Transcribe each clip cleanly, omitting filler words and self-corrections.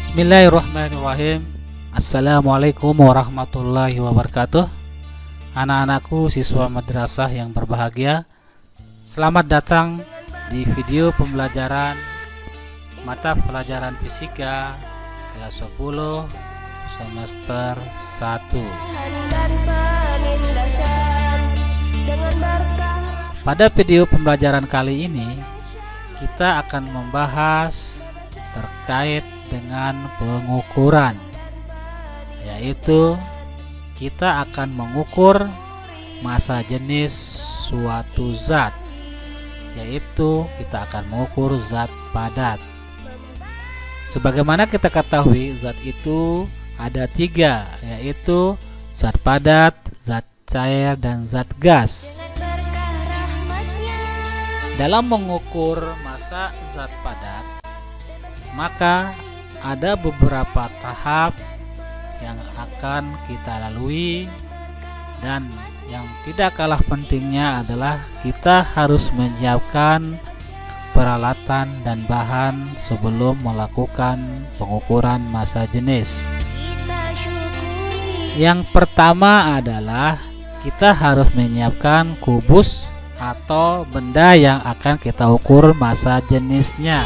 Bismillahirrahmanirrahim. Assalamualaikum warahmatullahi wabarakatuh. Anak-anakku siswa madrasah yang berbahagia, selamat datang di video pembelajaran mata pelajaran fisika kelas 10 semester 1. Pada video pembelajaran kali ini kita akan membahas terkait dengan pengukuran, yaitu kita akan mengukur massa jenis suatu zat, yaitu kita akan mengukur zat padat. Sebagaimana kita ketahui, zat itu ada 3, yaitu zat padat, zat cair, dan zat gas. Dalam mengukur massa zat padat, maka ada beberapa tahap yang akan kita lalui, dan yang tidak kalah pentingnya adalah kita harus menyiapkan peralatan dan bahan sebelum melakukan pengukuran massa jenis. Yang pertama adalah kita harus menyiapkan kubus atau benda yang akan kita ukur massa jenisnya.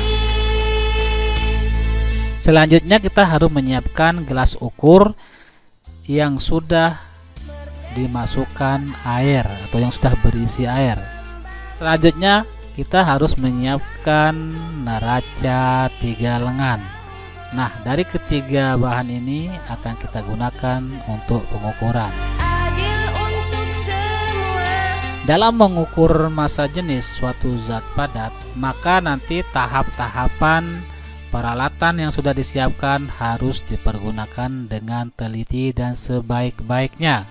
Selanjutnya kita harus menyiapkan gelas ukur yang sudah dimasukkan air atau yang sudah berisi air. Selanjutnya kita harus menyiapkan neraca 3 lengan. Nah, dari ketiga bahan ini akan kita gunakan untuk pengukuran. Dalam mengukur massa jenis suatu zat padat, maka nanti tahap-tahapan peralatan yang sudah disiapkan harus dipergunakan dengan teliti dan sebaik-baiknya.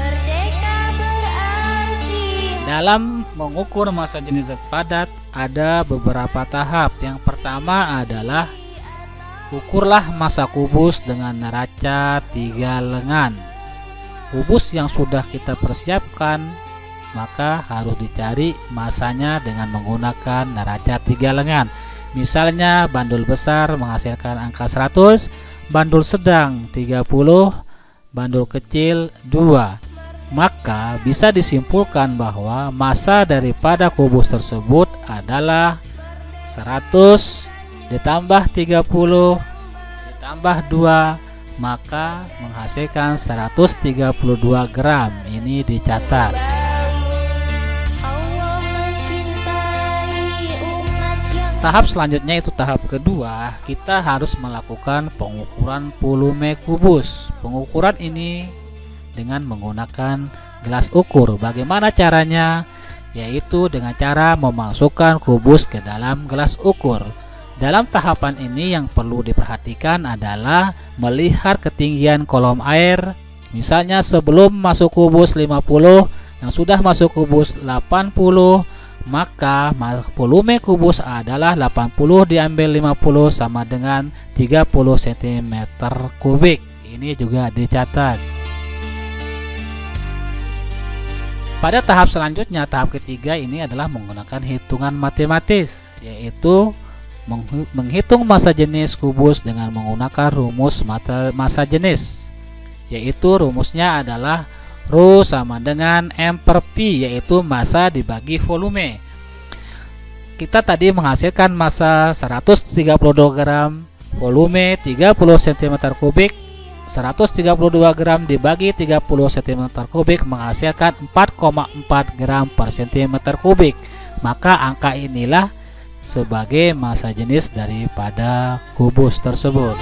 Dalam mengukur massa jenis zat padat ada beberapa tahap. Yang pertama adalah ukurlah massa kubus dengan neraca 3 lengan. Kubus yang sudah kita persiapkan maka harus dicari massanya dengan menggunakan neraca 3 lengan. Misalnya bandul besar menghasilkan angka 100, bandul sedang 30, bandul kecil 2. Maka bisa disimpulkan bahwa massa daripada kubus tersebut adalah 100 ditambah 30 ditambah 2, maka menghasilkan 132 gram. Ini dicatat. Tahap selanjutnya itu tahap kedua, kita harus melakukan pengukuran volume kubus. Pengukuran ini dengan menggunakan gelas ukur. Bagaimana caranya? Yaitu dengan cara memasukkan kubus ke dalam gelas ukur. Dalam tahapan ini yang perlu diperhatikan adalah melihat ketinggian kolom air. Misalnya sebelum masuk kubus 50, yang sudah masuk kubus 80, maka volume kubus adalah 80 diambil 50 sama dengan 30 cm kubik. Ini juga dicatat. Pada tahap selanjutnya, tahap ketiga ini adalah menggunakan hitungan matematis, yaitu menghitung massa jenis kubus dengan menggunakan rumus massa jenis, yaitu rumusnya adalah Rho sama dengan M per Pi, yaitu massa dibagi volume. Kita tadi menghasilkan massa 132 gram, volume 30 cm kubik. 132 gram dibagi 30 cm kubik menghasilkan 4,4 gram per cm kubik. Maka angka inilah sebagai massa jenis daripada kubus tersebut.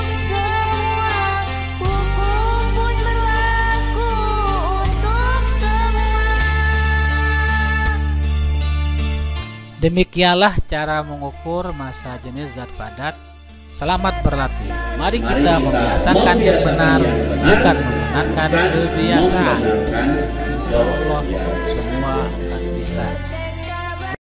Demikianlah cara mengukur massa jenis zat padat. Selamat berlatih. Mari kita membiasakan yang benar, bukan membenarkan kebiasaan. Insya Allah semua akan bisa.